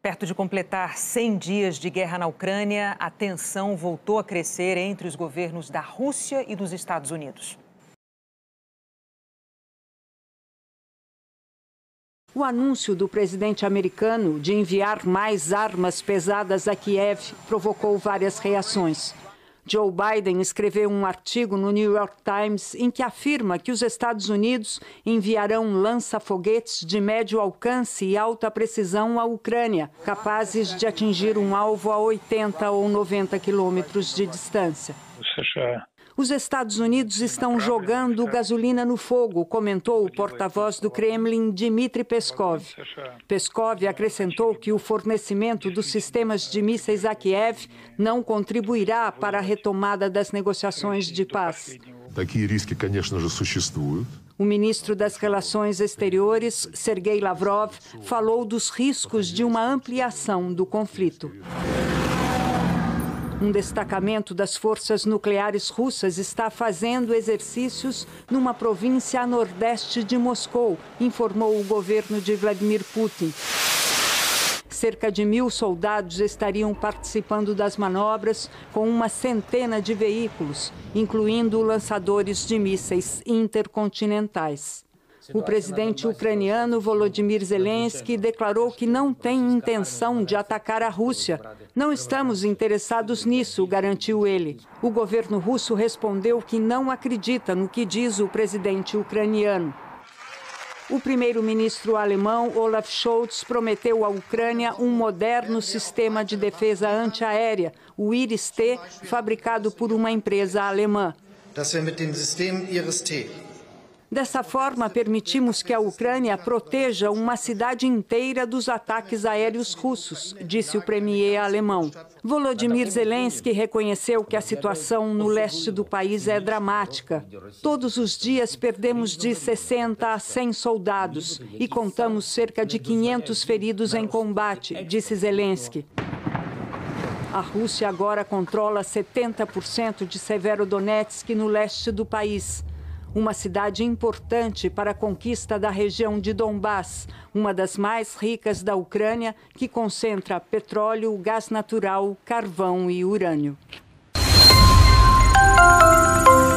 Perto de completar 100 dias de guerra na Ucrânia, a tensão voltou a crescer entre os governos da Rússia e dos Estados Unidos. O anúncio do presidente americano de enviar mais armas pesadas a Kiev provocou várias reações. Joe Biden escreveu um artigo no New York Times em que afirma que os Estados Unidos enviarão lança-foguetes de médio alcance e alta precisão à Ucrânia, capazes de atingir um alvo a 80 ou 90 quilômetros de distância. Os Estados Unidos estão jogando gasolina no fogo, comentou o porta-voz do Kremlin, Dmitry Peskov. Peskov acrescentou que o fornecimento dos sistemas de mísseis a Kiev não contribuirá para a retomada das negociações de paz. O ministro das Relações Exteriores, Sergei Lavrov, falou dos riscos de uma ampliação do conflito. Um destacamento das forças nucleares russas está fazendo exercícios numa província a nordeste de Moscou, informou o governo de Vladimir Putin. Cerca de 1.000 soldados estariam participando das manobras com uma centena de veículos, incluindo lançadores de mísseis intercontinentais. O presidente ucraniano Volodymyr Zelensky declarou que não tem intenção de atacar a Rússia. Não estamos interessados nisso, garantiu ele. O governo russo respondeu que não acredita no que diz o presidente ucraniano. O primeiro-ministro alemão Olaf Scholz prometeu à Ucrânia um moderno sistema de defesa antiaérea, o Iris-T, fabricado por uma empresa alemã. Dessa forma, permitimos que a Ucrânia proteja uma cidade inteira dos ataques aéreos russos, disse o premier alemão. Volodymyr Zelensky reconheceu que a situação no leste do país é dramática. Todos os dias perdemos de 60 a 100 soldados e contamos cerca de 500 feridos em combate, disse Zelensky. A Rússia agora controla 70% de Severodonetsk no leste do país. Uma cidade importante para a conquista da região de Donbass, uma das mais ricas da Ucrânia, que concentra petróleo, gás natural, carvão e urânio.